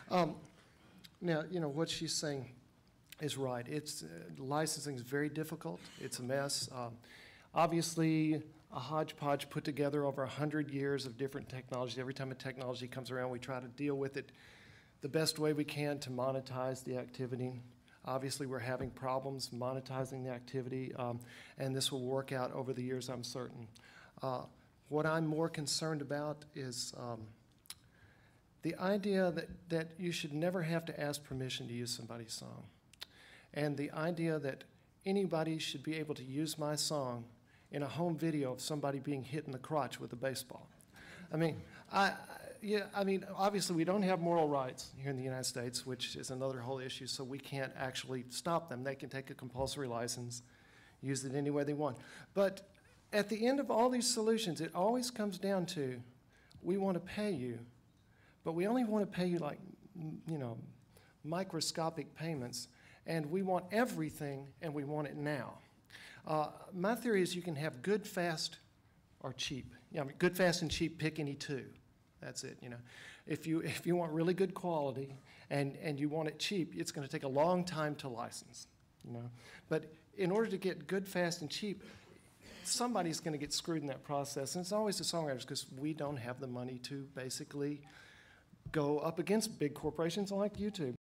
Now, what she's saying is right. It's licensing is very difficult. It's a mess. Obviously, a hodgepodge put together over 100 years of different technologies. Every time a technology comes around, we try to deal with it the best way we can to monetize the activity. Obviously, we're having problems monetizing the activity, and this will work out over the years, I'm certain. What I'm more concerned about is the idea that you should never have to ask permission to use somebody's song, and the idea that anybody should be able to use my song in a home video of somebody being hit in the crotch with a baseball. I mean, obviously we don't have moral rights here in the United States, which is another whole issue, so we can't actually stop them. They can take a compulsory license, use it any way they want. But at the end of all these solutions, it always comes down to, we want to pay you, but we only want to pay you like, microscopic payments, and we want everything, and we want it now. My theory is you can have good, fast, or cheap. Good, fast, and cheap, pick any two. That's it, If you want really good quality and you want it cheap, it's going to take a long time to license, But in order to get good, fast, and cheap, somebody's going to get screwed in that process, and it's always the songwriters because we don't have the money to basically go up against big corporations like YouTube.